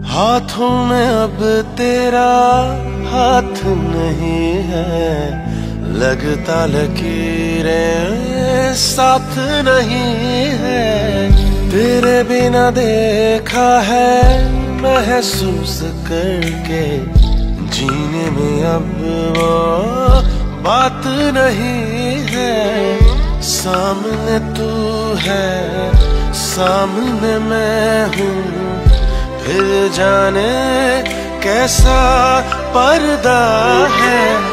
हाथों में अब तेरा हाथ नहीं है, लगता लकीरें साथ नहीं है। तेरे बिना देखा है महसूस करके, जीने में अब वो बात नहीं है। सामने तू है, सामने मैं हूँ, फिर जाने कैसा पर्दा है।